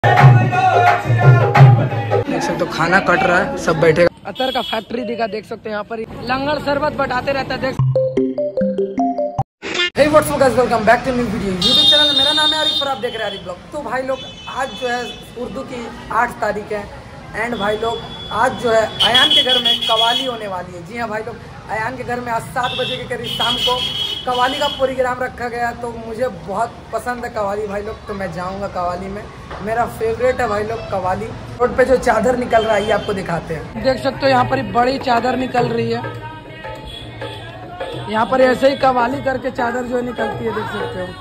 देख सकते हो खाना कट रहा है, सब बैठेगा। अतर का फैक्ट्री दिखा, देख सकते हो यहाँ पर लंगर शरबत बटाते रहता है। देख hey what's up guys, welcome back to new video YouTube channel. मेरा नाम है आरिफ और आप देख रहे हैं आरिफ ब्लॉग। तो भाई लोग आज जो है उर्दू की 8 तारीख है एंड भाई लोग आज जो है अयान के घर में कवाली होने वाली है। जी हाँ भाई लोग, अयान के घर में आज 7 बजे के करीब शाम को कवाली का प्रोग्राम रखा गया। तो मुझे बहुत पसंद है कवाली भाई लोग, तो मैं जाऊंगा कवाली में। मेरा फेवरेट है भाई लोग कवाली। रोड पे जो चादर निकल रहा है ये आपको दिखाते हैं। देख सकते हो यहाँ पर बड़ी चादर निकल रही है। यहाँ पर ऐसे ही कवाली करके चादर जो निकलती है, देख सकते हो।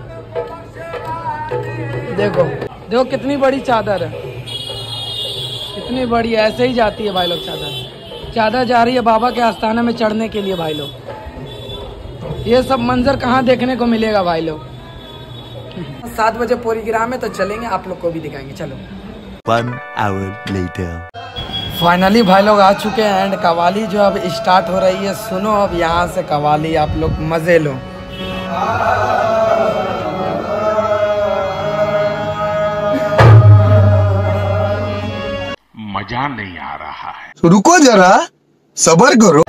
देखो देखो कितनी बड़ी चादर है, कितनी बड़ी, ऐसे ही जाती है भाई लोग चादर। चादर जा रही है बाबा के आस्थाना में चढ़ने के लिए भाई लोग। ये सब मंजर कहाँ देखने को मिलेगा भाई लोग। 7 बजे प्रोग्राम है तो चलेंगे, आप लोग को भी दिखाएंगे। चलो 1 hour later। फाइनली भाई लोग आ चुके हैं एंड कवाली जो अब स्टार्ट हो रही है। सुनो अब यहाँ से कवाली, आप लोग मजे लो। मजा नहीं आ रहा है, रुको जरा, सब्र करो।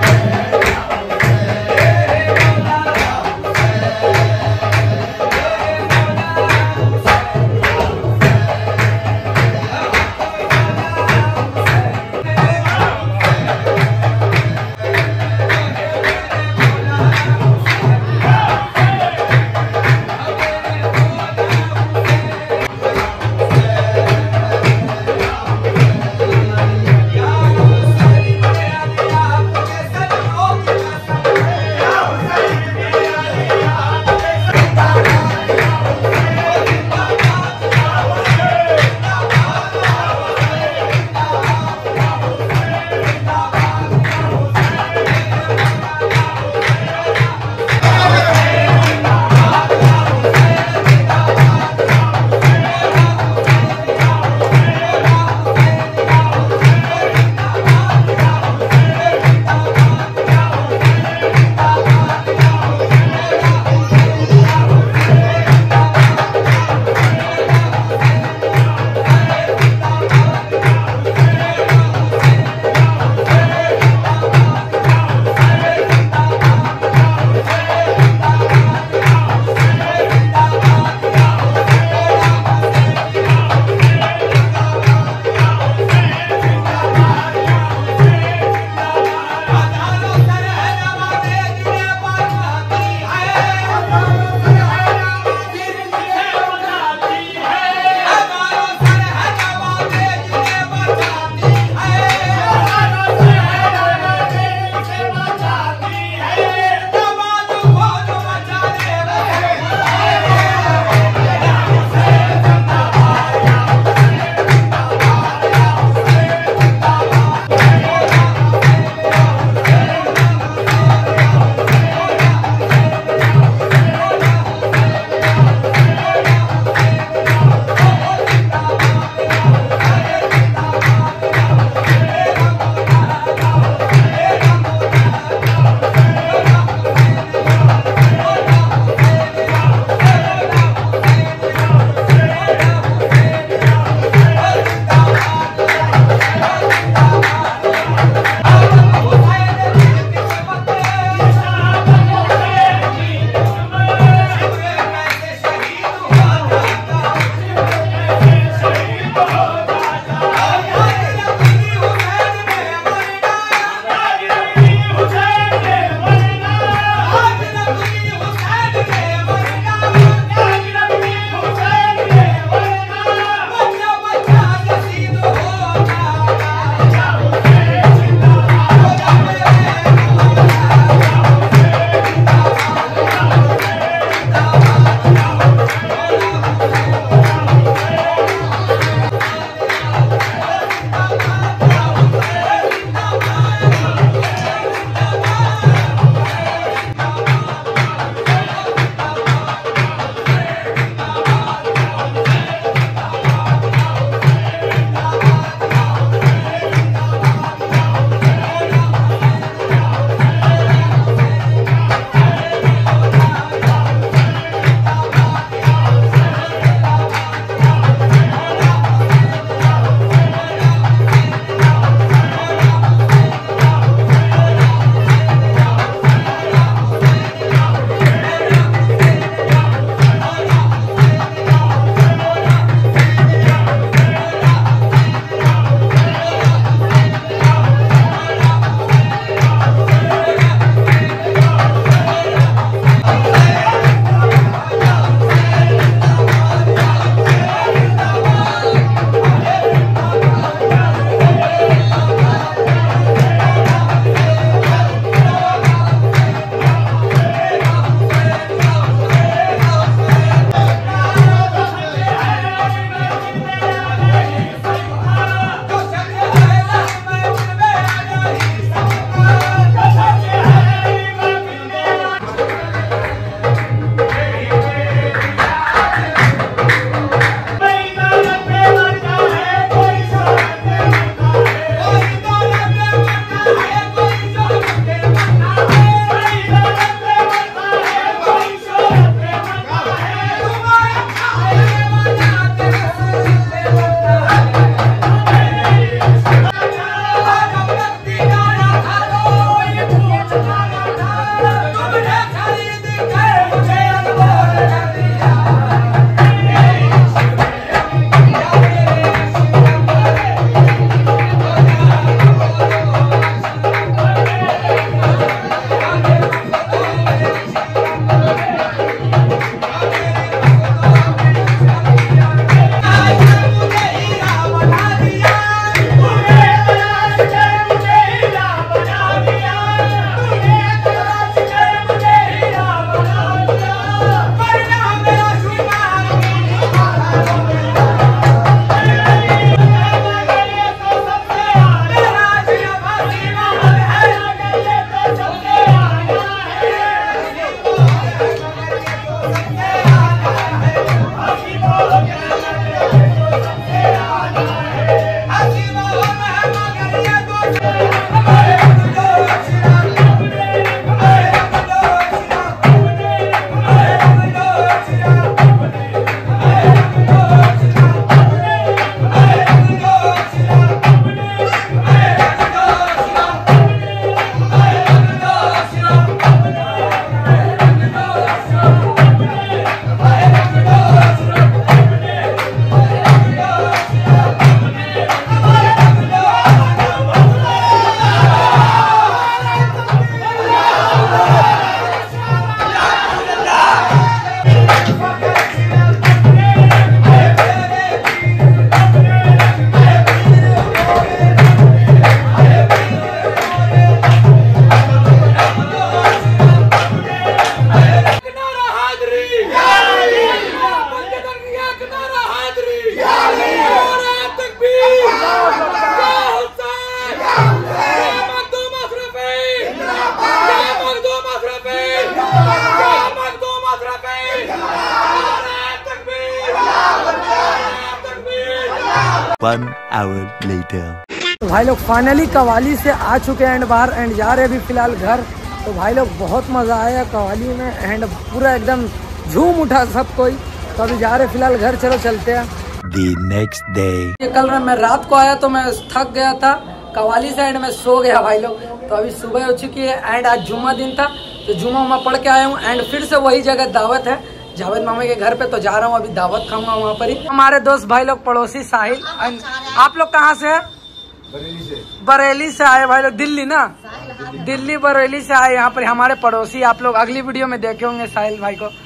1 hour later. तो भाई लोग फाइनली कवाली से आ चुके हैं एंड बाहर एंड जा रहे अभी फिलहाल घर। तो भाई लोग बहुत मज़ा आया कवाली में एंड पूरा एकदम झूम उठा सब कोई। तो अभी जा रहे फिलहाल घर, चलो चलते हैं। The next day. कल मैं रात को आया तो मैं थक गया था कवाली से एंड मैं सो गया भाई लोग। तो अभी सुबह हो चुकी है एंड आज जुम्मा दिन था तो जुम्मा उम्मा पढ़ के आया हूँ एंड फिर से वही जगह दावत है जावेद मामा के घर पे। तो जा रहा हूँ अभी दावत खाऊंगा वहाँ पर ही। हमारे दोस्त भाई लोग पड़ोसी साहिल। आप लोग कहाँ से है? बरेली से आए भाई लोग। दिल्ली ना? दिल्ली बरेली से आए यहाँ पर हमारे पड़ोसी। आप लोग अगली वीडियो में देखे होंगे साहिल भाई को।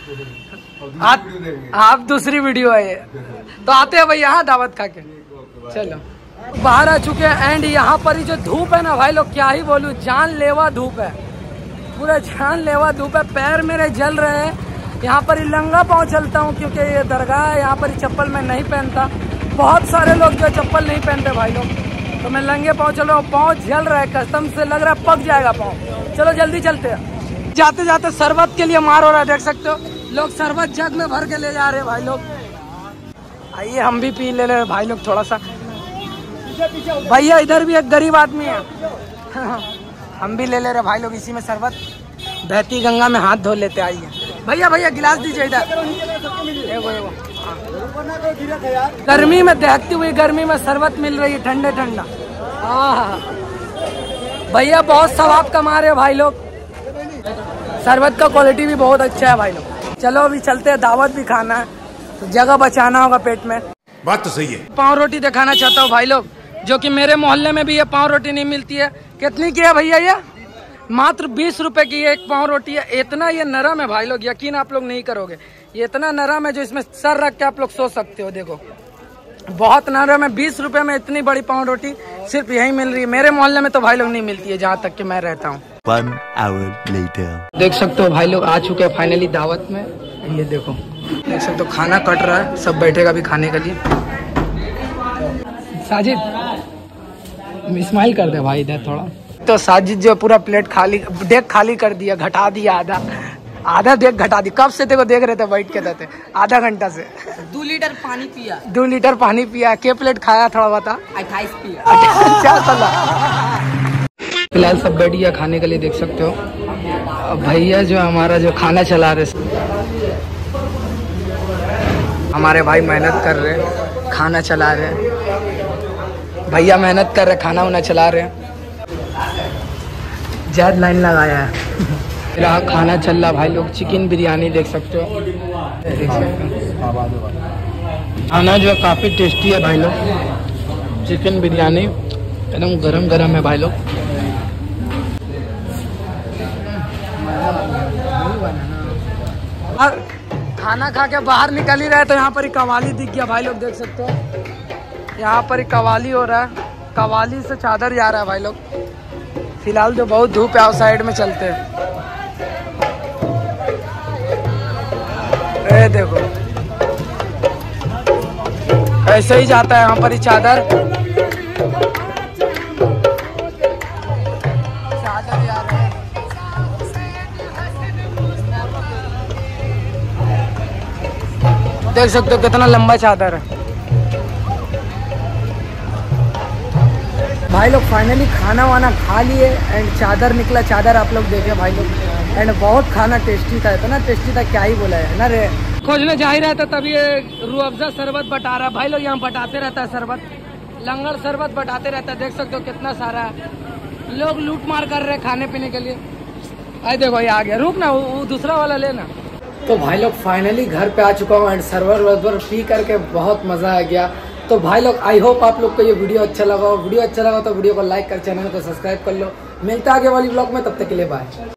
आप दूसरी वीडियो है ये। तो आते हैं भाई यहाँ दावत खा के। चलो बाहर आ चुके हैं एंड यहाँ पर ही जो धूप है ना भाई लोग क्या ही बोलूँ, जानलेवा धूप है, पूरा जानलेवा धूप है। पैर मेरे जल रहे हैं। यहाँ पर ही नंगा पाँव चलता हूँ क्योंकि ये दरगाह है। यहाँ पर ही चप्पल मैं नहीं पहनता। बहुत सारे लोग जो चप्पल नहीं पहनते भाई लोग, तो मैं नंगे पाँव चल रहा हूँ। पाँव जल रहा है, कसम से लग रहा है पक जाएगा पाँव। चलो जल्दी चलते हैं। जाते जाते शरबत के लिए मार हो रहा है, देख सकते हो लोग शरबत जग में भर के ले जा रहे हैं भाई लोग। आइए हम भी पी ले रहे भाई लोग थोड़ा सा। भैया इधर भी एक गरीब आदमी है हम भी ले ले रहे भाई लोग इसी में शरबत। बहती गंगा में हाथ धो लेते। आइए भैया भैया गिलास दीजिए इधर। गर्मी में दहकती हुई गर्मी में शरबत मिल रही है ठंडे ठंडा। भैया बहुत सवाब कमा रहे हैं भाई लोग। शरबत का क्वालिटी भी बहुत अच्छा है भाई लोग। चलो अभी चलते हैं, दावत भी खाना है तो जगह बचाना होगा पेट में। बात तो सही है। पाव रोटी दिखाना चाहता हूँ भाई लोग, जो कि मेरे मोहल्ले में भी ये पाव रोटी नहीं मिलती है। कितनी की है भैया? ये मात्र 20 रुपए की एक पाव रोटी है। इतना ये नरम है भाई लोग, यकीन आप लोग नहीं करोगे। ये इतना नरम है जो इसमें सर रख के आप लोग सो सकते हो। देखो बहुत नरम है। 20 रुपए में इतनी बड़ी पाव रोटी सिर्फ यही मिल रही है। मेरे मोहल्ले में तो भाई लोग नहीं मिलती है जहाँ तक कि मैं रहता हूँ। 1 hour later. देख सकते हो भाई लोग आ चुके हैं फाइनली दावत में। ये देखो देख सकते हो खाना कट रहा है, सब बैठेगा भी खाने के लिए। साजिद स्माइल कर दे भाई इधर थोड़ा। तो साजिद जो पूरा प्लेट खाली, देख खाली कर दिया, घटा दिया आधा देख घटा दी। कब से देखो देख रहे थे बैठ के रहते आधा घंटा से। 2 लीटर पानी पिया। 2 लीटर पानी पिया। के प्लेट खाया थोड़ा बता? 28 पिया। फिलहाल सब बैठ गया खाने के लिए, देख सकते हो। भैया जो हमारा जो खाना चला रहे, हमारे भाई मेहनत कर रहे, खाना चला रहे। भैया मेहनत कर रहे, खाना वाना चला रहे। ज्यादा लाइन लगाया है मेरा खाना चल रहा भाई लोग। चिकन बिरयानी देख सकते हो, देख सकते हो। खाना जो है काफ़ी टेस्टी है भाई लोग। चिकन बिरयानी एकदम गरम गरम है भाई लोग। खाना खा के बाहर निकल ही रहे तो यहाँ पर ही कवाली दिख गया भाई लोग, देख सकते हो। यहाँ पर ही कवाली हो रहा है, कवाली से चादर जा रहा है भाई लोग। फिलहाल जो बहुत धूप है आउट साइड में चलते हैं। ये देखो ऐसे ही जाता है यहाँ पर ही चादर जा रहा है। देख सकते हो कितना लंबा चादर है भाई लोग। फाइनली खाना वाना खा लिए एंड चादर निकला। चादर आप लोग देखे भाई लोग एंड बहुत खाना टेस्टी था, इतना टेस्टी था क्या ही बोला है ना रे। खोजने जा ही रहा था तभी रूह अफ़ज़ा शरबत बटा रहा है भाई लोग। यहाँ बटाते रहता है शरबत, लंगर शरबत बटाते रहता है। देख सकते हो कितना सारा है। लोग लूट मार कर रहे खाने पीने के लिए। अरे देखो ये आ गया, रुक ना वो दूसरा वाला लेना। तो भाई लोग फाइनली घर पे आ चुका हूँ एंड सर्वर वर्वर पी करके बहुत मज़ा आ गया। तो भाई लोग आई होप आप लोग को ये वीडियो अच्छा लगा हो। वीडियो अच्छा लगा तो वीडियो को लाइक कर, चैनल को सब्सक्राइब कर लो। मिलता है आगे वाली ब्लॉग में, तब तक के लिए बाय।